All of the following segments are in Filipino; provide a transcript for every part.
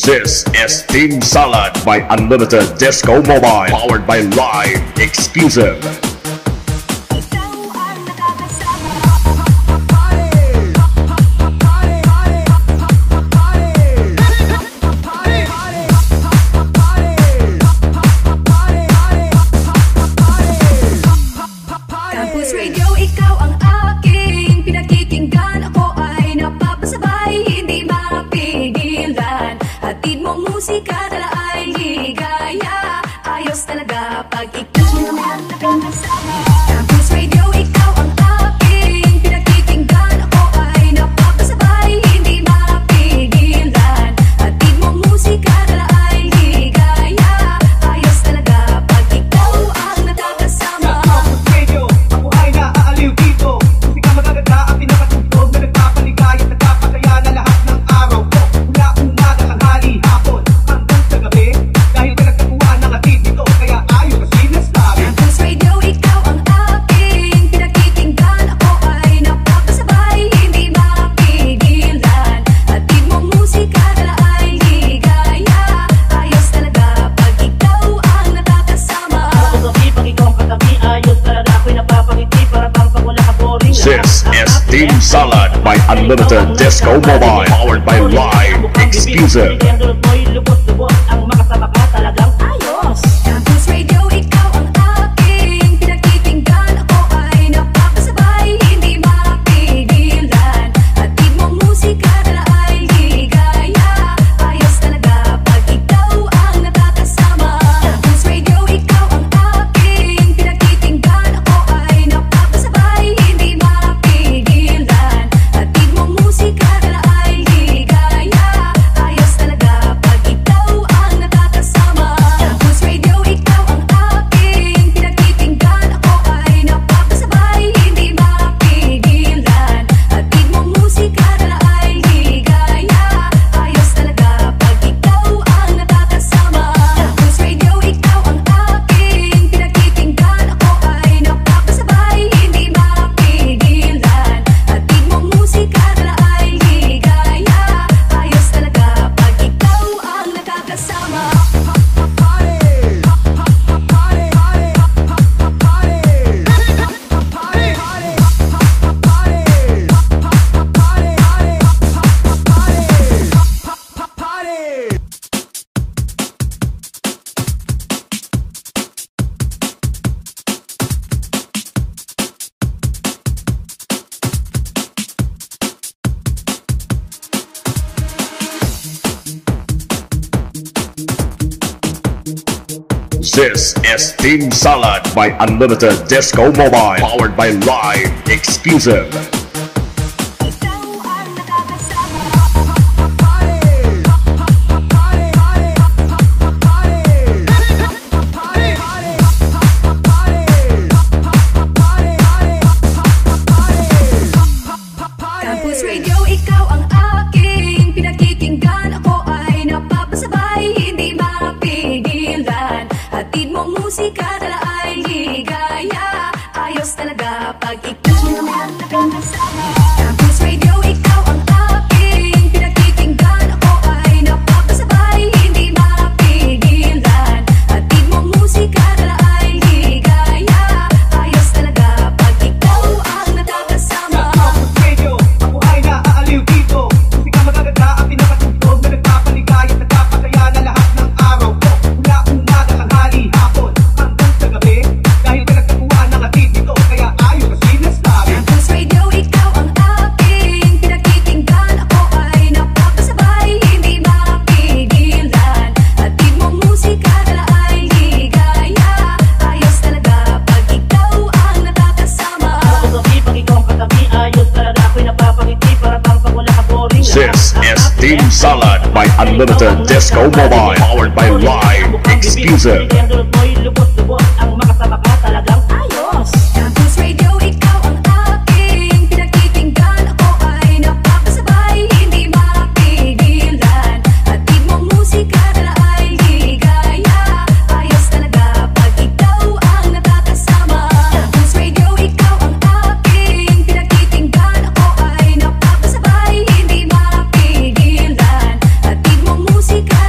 This is Team Salad by Unlimited Disco Mobile, powered by Live Exclusive. Campus Radio, ikaw ang aking pinakikinggan. Ako ay napapasabay, hindi mapigilan. Hatid mo musika, dala ay ligaya. Ayos talaga pag ikaw naman nakakasama. Campus Radio, ikaw ang aking pinakikinggan. Ako ay napapasabay, hindi mapigilan. Hatid mo musika, dala ay ligaya. Ayos talaga pag ikaw ang nakakasama. This is Team Salad by Unlimited Disco Mobile, powered by Live Exclusive. Campus Radio, ikaw ang aking pinakikinggan. Ako ay napapasabay, hindi mapigilan. Hatid mo musika, dala ay ligaya. Ayos talaga pag ikaw ang nakakasama. Campus Radio, ikaw ang aking pinakikinggan. Ako ay napapasabay, hindi mapigilan. Hatid mo musika, dala ay ligaya. Ayos talaga pag ikaw ang nakakasama. Campus Radio, ikaw ang aking pinakikinggan. Ako ay napapasabay, hindi mapigilan. Hatid mo musika, dala ay ligaya. Ayos talaga pag ikaw ang nakakasama. Campus Radio, ikaw ang aking pinakikinggan. Ako ay napapasabay, hindi mapigilan. Hatid mo musika, dala ay ligaya. Ayos talaga pag ikaw ang nakakasama. This is Team Salad by Unlimited Disco Mobile, powered by Live Exclusive. Ikaw ang nakakasama. Campus Radio, ikaw ang aking pinakikinggan. Ako ay napapasabay, hindi mapigilan. Hatid mo musika, dala ay ligaya. Ayos talaga pag ikaw naman nakakasama. Campus Radio, ikaw ang aking pinakikinggan. Ako ay napapasabay, hindi mapigilan. Hatid mo musika, dala ay ligaya. Ayos talaga pag ikaw ang nakakasama. Campus Radio, ikaw ang aking pinakikinggan. Ako ay napapasabay, hindi mapigilan. Hatid mo musika, dala ay ligaya. Ayos talaga pag ikaw ang nakakasama. This is Team Salad by Unlimited Disco Mobile, powered by Live Exclusive. Campus Radio, ikaw ang aking pinakikinggan. Ako ay napapasabay, hindi mapigilan. Hatid mo musika, dala ay ligaya. Ayos talaga pag ikaw ang nakakasama. Campus Radio, ikaw ang aking pinakikinggan. Ako ay napapasabay, hindi mapigilan. Hatid mo musika,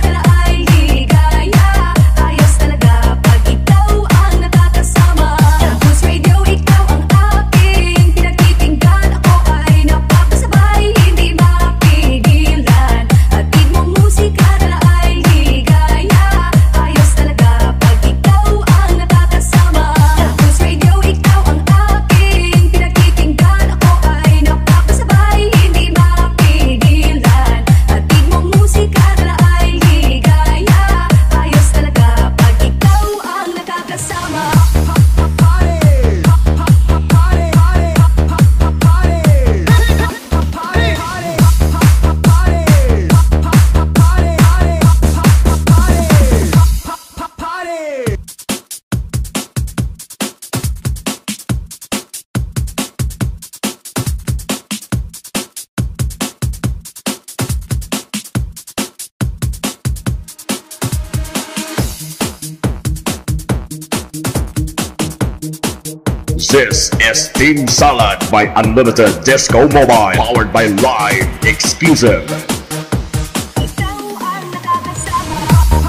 This is Team Salad by Unlimited Disco Mobile, powered by Live Exclusive. Ikaw ang nakakasama.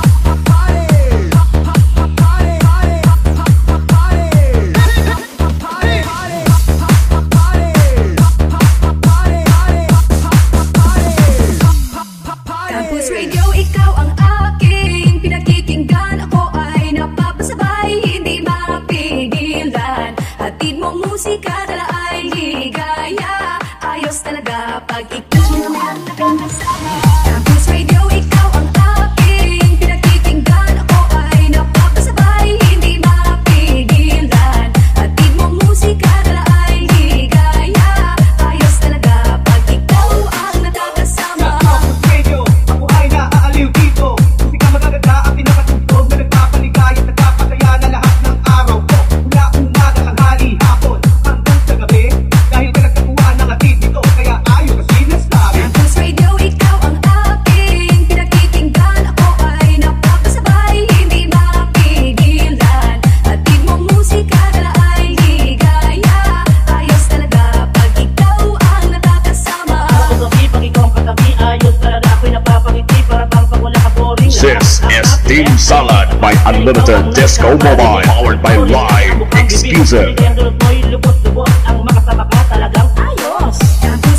Campus Radio, ikaw ang aking pinakikinggan. Ako ay napapasabay, hindi mapigilan. Hatid mo musika, dala ay ligaya. Ayos talaga pag ikaw ang nakakasama. Campus Radio, ikaw ang aking pinakikinggan. Ako ay napapasabay, hindi mapigilan. Hatid mo musika, dala ay ligaya. Ayos talaga pag ikaw ang nakakasama. Radio, ako ay naaaliw dito. Musika magaganda ang pinakatugtog na nagpapaligaya at nagpapataya na lahat ng araw ko. Mula umaga, tanghali, hapon, hanggang sa gabi. Dahil ka nagkakuhaan ng atid dito, kaya ayaw kasi nasabi. Campus Radio, ikaw ang aking pinakikinggan. Ako ay napapasabay, hindi mapigilan. Hatid mo musika, dala ay ligaya. Ayos talaga pag ikaw ang nakakasama. Gabi, pag ikaw ang katabi, ayos talaga ako'y napapangiti para bang pag wala ka boring. This is Team Salad by Unlimited Disco Mobile, powered by Live Exclusive. Ang dulot mo'y lubot-lubot, ang makasama ka talagang ayos. Campus